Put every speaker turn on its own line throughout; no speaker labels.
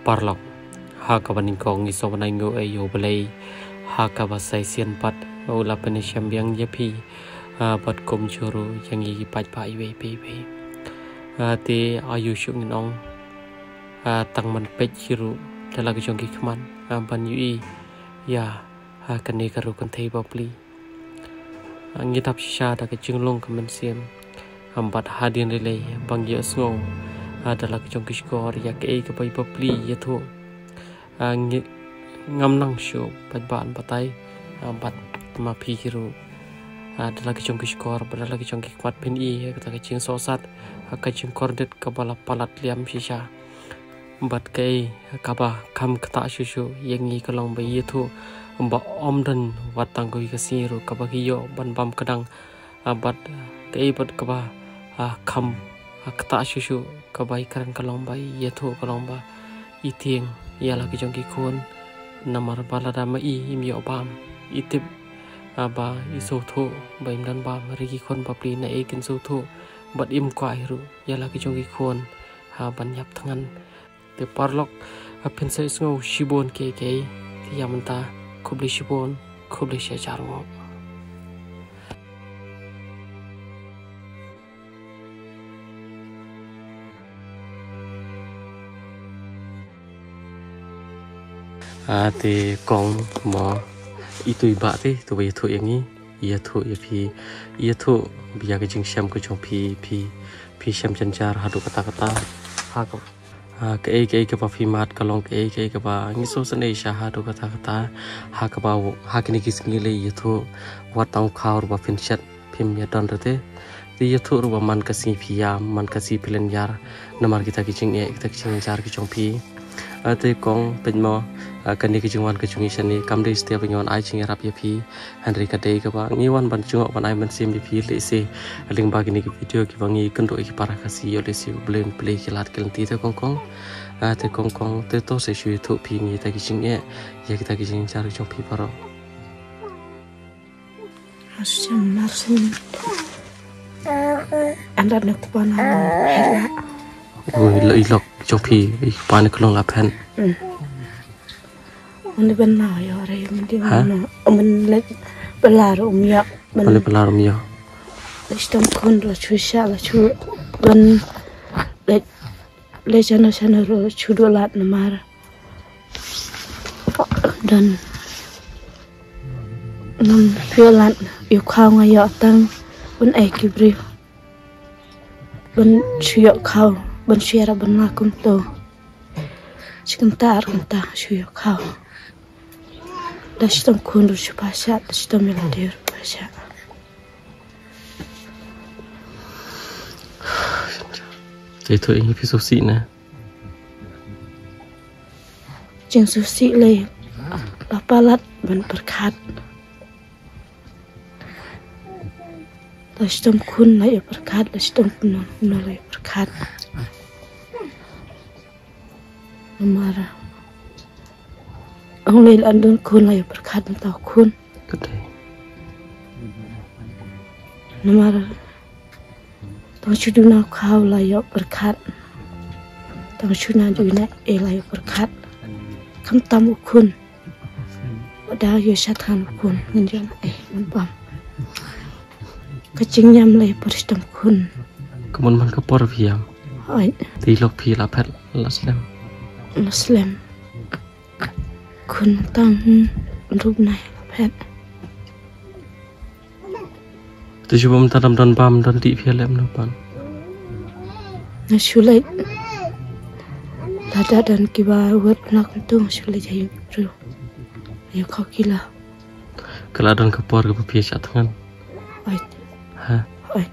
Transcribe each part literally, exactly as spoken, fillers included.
parlok hakabaning kong isobanay ngo ayo balay hakabasay sian pat ula penesyam yang yapi bat kom churu yang yi pat pa iwe pe pe te ayu syung nong tang man pet chiru dalag jong ki kman ban yu ya hakane karu kan thei bapli ngitap shisha da ke jinglong kamen siam ambat hadin relay bang yo sngo adalah kejong kishkor ya ke ke pai papli ya thu ngam nang shu pat-ban patai ambat ma phi hiru adalah kejong kishkor adalah kejong kikmat pin i kata kejing sosat kejing kordet kabala palat liam shisha ambat ke kaba kam kata shu yang ngi kalong bai ya thu amba omdan watang ko ikasiru kaba hiyo ban bam kadang ambat ke bat kaba kam kata shu kebaikan kalomba yaitu kalomba iting ialah kejong kikun namar baladama i imyo bam itip aba isoto baim dan bam rigi kon papli na ekin soto bat im kwairu ialah kejong kikun ha banyap tangan te parlok pensa isngo shibon ke ke tiamanta kubli shibon kubli shajarmo ate kong mo itu iba te tu bai thu yang ni ia thu ia pi ia thu biya ke jing syam ke jong pi pi pi syam janjar hadu kata-kata ha ko ha ke ke ke pa fi mat kalong ke ke ke pa ngi so sane sha hadu kata-kata ha ka ba ha ke ni kis ngi le ia thu wat tang khaur ba fin chat phim ya don te ia thu ru ba man ka si pi ya man ka si pilen yar namar kita ki jing e kita ki jing jar ki jong pi ate kong penmo kan ni kijungwan kijungi sani kamde setiap penyon ai ching rap yapi Henry kadai ka ba ngiwan ban chungok ban ai man sim yapi le se ling bagi ni video ki bangi kendo ki para kasi yo le si blend play ki lat kel ti te kong kong ate kong kong te to se shu thu pi ni ta kijing e ya kita kijing jar chong pi paro
asam masin anda nak pana hela
oi lo ilok chong pi pan klong la pen
มันเป็นหน่อยอะไรมันที่มันมันเล็กเป็นลารุมยะ
มันเล็กเป็นลารุมยะ
แล้วต้องคนเราช่วยชาเราช่วยมันเล็กเล็กฉันฉันเราช่วยดูแลนมาดันนั่งเพื่อลันอยู่ข้าวไงยอตั้งบนไอคิบริบนช่วยข้าวบนช่วยเราบนมาคุมโตชิคกี้พายกันตาช่วยข้าวdah sistem kundur supaya dah sistem meladir supaya
itu ini filosofi na
jeng susi le lapalat ban berkat dah sistem kun lai berkat dah sistem kun lai berkat marah ông lấy ăn đơn khôn lại bật khát tao khôn mà tao chú đừng nào khao lại bật khát tao chú nào đừng nè e lại bật khát không tâm khôn đã yêu sát han khôn nên cho e mình bấm cái chính nhầm lại bật tâm khôn
kemudian man kapor viam di lok pi lapet laslam
laslam คุณตั้งรูปไหนแพทย์
แต่ช่วงมันทำดันบามดันดีเพียเล็มนะปัน
นะช่วยถ้าดันกี่บาวัดนักตุ้งช่วยใจรู้อยากเขากีฬา
kalauดันกระปอดกับเพียชัดทั้งนั้นฮะ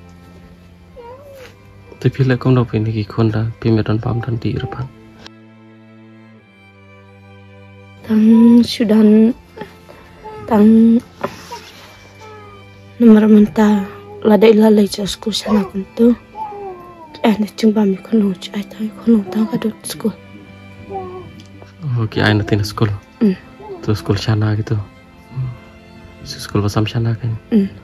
แต่เพียเล็กของเราเป็นกี่คนละเพียไม่ดันบามดันดีหรือเปล่า
ตั้งสุดันตั้งnomor mentah lada ilalai jasku sana kuntu eh ni cuma mi kono cai tai kono tang kadut school
oh ki ai nanti sekolah tu sekolah sana gitu sekolah pasam sana kan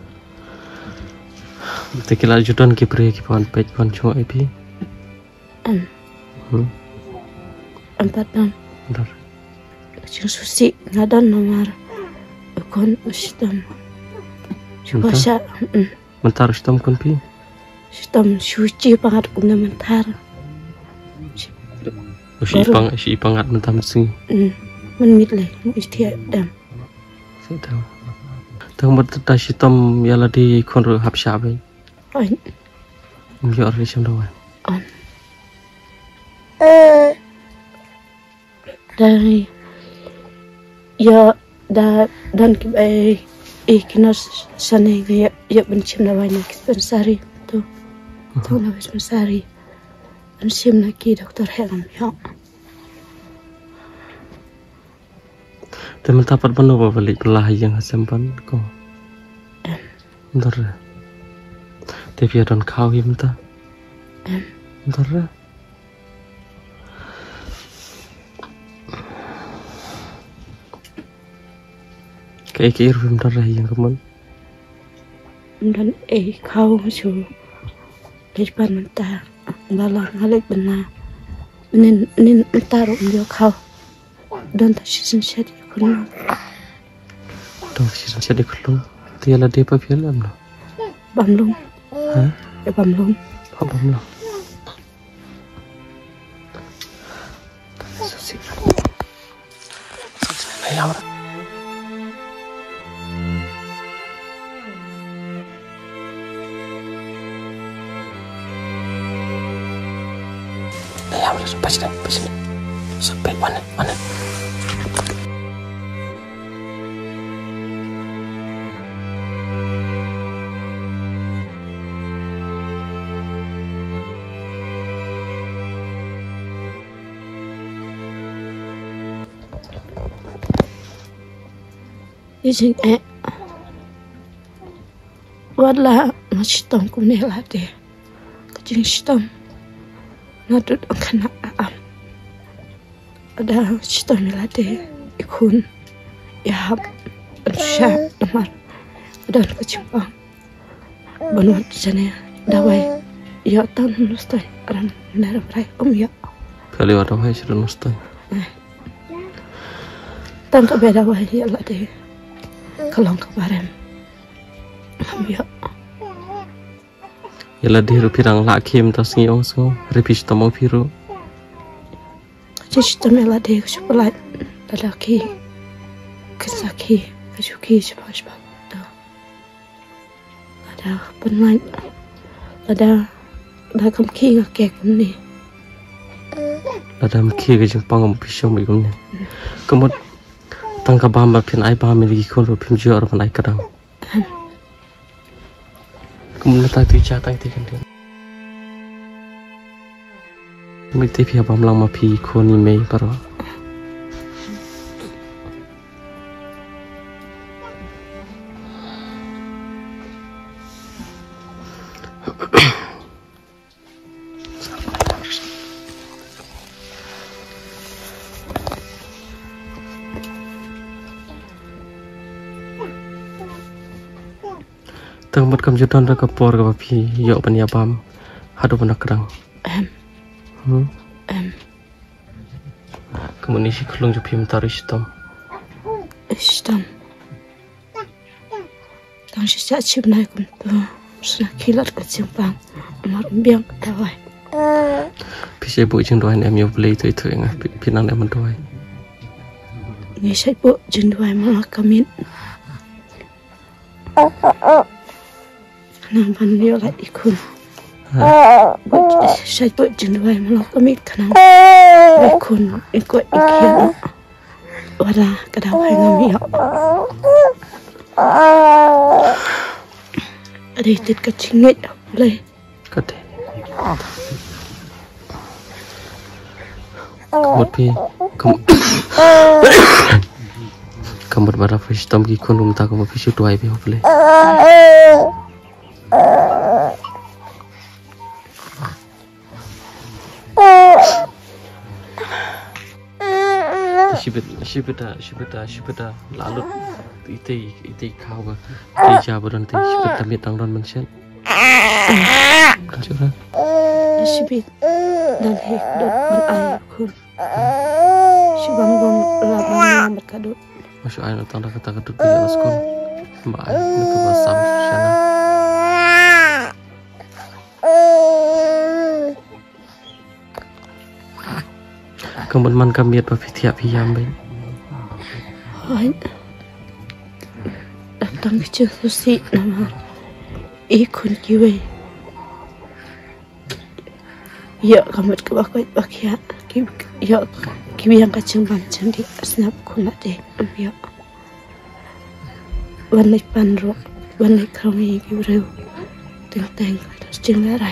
Tekila judan ki pre ki pon pej pon chua ipi
empat enam.
Benar.
Cing susi ngadan nomor kon ustam. Cuaca.
Mentar ustam kon pi.
Ustam suci pangat kumna mentar.
Si pang si pangat mentar sing.
Men mit le istia dam.
Sedang. Tang bertata ustam yala di kon ru hap syabai.
Oi.
Yo ri sam dawan.
On. Dari ya da dan kibai ikinas sana ya ya bencim nawanya kispensari tu tu nawas pensari bencim lagi dokter Helm ya
teman tapat panu balik belah yang hasampan ko bentar tapi ada kau yang minta bentar kayak kira bentar yang keman
dan eh kau su depan mentah balang ngalik benar nin nin mentar umyo kau dan tak season set ikun
dong season set ikun tiada dia apa film lo
bamlung
hah
ya bamlung
apa bamlung susi susi ya orang ya udah sampai sini sampai sini sampai mana mana
izin eh wala mashitam kumnela de kajing shitam nadut angkana am ada shitam melade ikun ya bersya nomor dan kecimpang banut sana dawai ya tan nustai ran nara rai um ya
kali ada wahai sudah nustai
tan ka beda wahai ya lade kalong kabarem um ya
yala diru pirang lakim tas ngiong so repis tamo piru
shitam melade kusulat lalaki kesaki kesuki sebab sebab ada penat ada ada kamki ngakek ni
ada mki ke jempang om pisau mi gumne kemud tangka bamba pin ai ba mi lagi kon ro pim jor ban ai kadang kemud ta tu cha tai te kan mi te pia bam lang ma pi kon ni mei paro tang mat kam judan ra kapor ka pi yo pan ya bam hadu pan kadang
em
hmm
em
kemuni si khulung ju pim tarish tom
istam tang si sa chip nai kum tu sna kilat ka chimpang mar biang dawai
pi se bu jing doi em yo play thoi thoi nga pi nan em doi
ngi sai bu jing doi ma kamin nang ban yo la ikun sai bu jing doi ma kamin kanang ikun ikut ikian wala kadawai ngami ya ada tit kacingit boleh
kate kamut pi kam kamut bara fish tom ki konum ta kam fish doi bi hopele shibet shibeta shibeta shibeta lalut ite ite kau ga ite jabaran te shibeta mitang ron mensen kan jura
shibet dan hek dot ban ai kun Syabang bom labang berkadut.
Masuk air nonton dah kata kadut kerja sekolah. Mbak air nak ke basam sana. Kemudian kami ada berfikiran piyam baik.
Hai, datang ke susi nama ikon kiwe. Ya kamu ke bakai bakia, ya kiwe yang kacang bancang di asnap kuna deh, ya. Wanai panro, wanai kami kiwe, tengah tengah terus cengarai.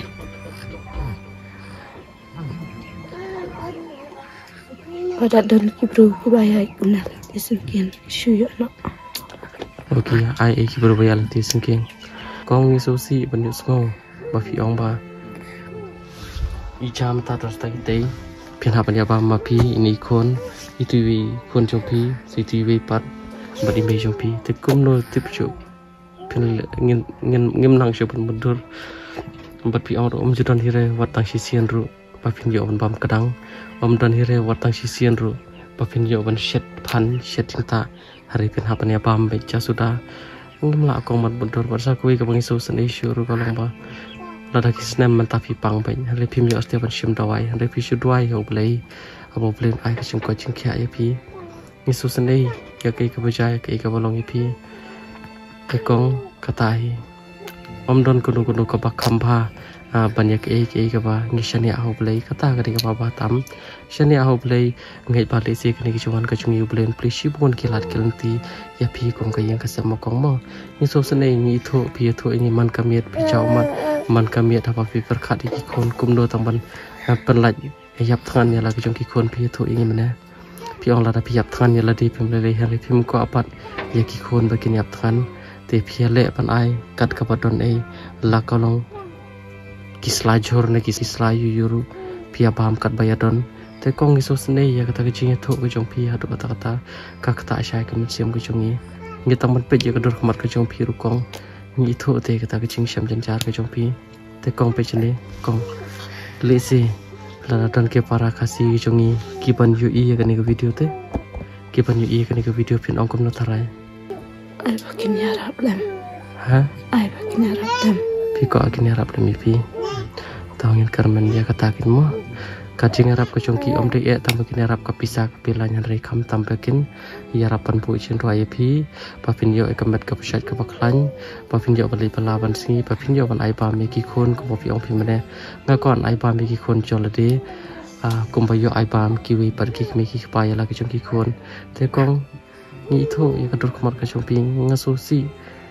Pada dan kibru kibaya guna di sengkian syuyo nak.
Okey, ai ai kibru bayar di sengkian. Kong ni sosi banyak semua, bafi ong ba. Ijam tak terus tak kita. Pian apa ni apa mapi ini kon, itu we kon jompi, situ we pat, badi me jompi. Tekum no tip jo. Pian ngin ngin ngim nang jo pun mundur. Bafi ong om judan hire watang sisian ru. Bapin yo ban bam kadang om dan hire watang sisian ru bapin yo ban shet pan shet cinta hari pin hapan ya bam beca sudah ngem la ko mat bundur barsa kui ka bangi so san isu ru kalong ba lada kisnem mentapi pang ben hari pim yo stia ban shim dawai hari pi shu dawai ho blai abo blin ai ka chim ko chim kya ya pi ni so san ei ya kai ka bajai kai ka bolong ya pi ka kong katai om don kuno kuno ka bakhamba banyak eh eh kaba ngisani ahu blai kata kari kaba batam shani ahu blai ngai balik si kini kicuan kacung yu blai plisi bukan kilat kilanti ya pi kong kayang kasama kong mo ni so sene ni itu pi itu ini man kamiet pi man man kamiet apa pi perkat di kon kumdo tamban penlaj yap tangan ya lagi jong kikon pi itu ini mana pi ong lada pi yap tangan ya ladi pi mlele hari pi mko apat ya kikon begini yap tangan te pi le pan ai kat kabadon ai la kolong kislajur ne kislayu yuru pia paham kat bayadon te kong iso sene ya kata kecing itu ke jong pia do kata kata ka kata syai ke siam ke jong ni ngi tamban pe je ke dor khamar ke jong pi ru kong ni itu te kata kecing syam janjar ke jong pi te kong pe chene kong le se la dan ke para kasi jong ni kiban yu i ke ni ke video te kiban yu i ke ni ke video pin ong kom no tarai
ai bakin ya rap lem
ha
ai bakin ya rap lem
pi ko akin ya rap lem pi tawangin karmen dia katakin mo kajing arab ke chongki om de e tambakin arab ka pisa ka pilanyan rekam tambakin ya rapan pu chin roi pi papin yo e kamet ka pusat ka baklan papin yo bali palawan si papin yo ban ai ba me ki khon ko pi ong pi mane nga kon ai ba me ki khon cholade a kum ba yo ai ba ki wi par ki me ki pa ya la ki chongki khon te kong ni tho ya ka dur khamar ka chongpi nga so si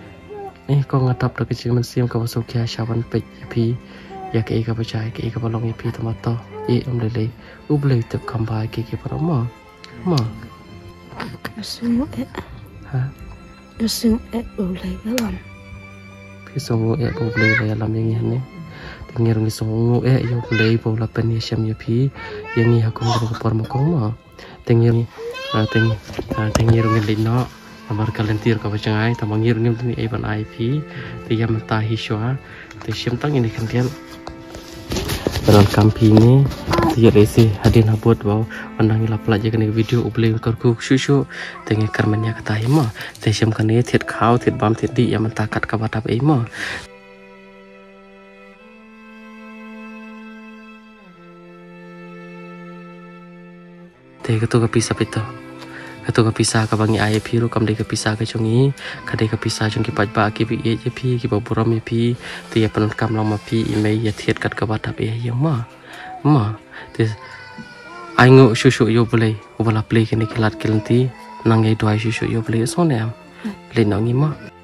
eh kong ngatap da ki ching man siam ka so kya shawan pe pi ya ke ka bajai ke ka balong pi tomato e om lele ublei tep kamba ke ke para ma ma
asu e
ha
asu e ublei balam
pi songo e ublei balam yang ni tengir ni songo e yo ublei bola pen ya syam ya pi yang ni hakong ko par ma kong ma tengir ni teng tengir ni lino amar kalentir ka bajai tamangir ni ni e ban ai pi ti ya mata hi shwa ti syam tang ini kan dia dalam kampi ni dia resi hadir habut bau pandang ila pelajar kena video ublei karku susu tengah karmennya kata ima tesiam kene thiet khau thiet bam thiet di yang mentakat ka batap ima te ketu ka pisah pito ketu ka pisah ka bangi ai piru kam de ka pisah ka chongi kade ka pisah chong ki paj ba ki bi e pi ki ba buram e pi te ya pan kam long ma pi email ya thiet kat ka batap e yang ma ma te ai ngo susu yo boleh ubala play kini kilat kilanti nang ai doi susu yo boleh so ne le nang ni ma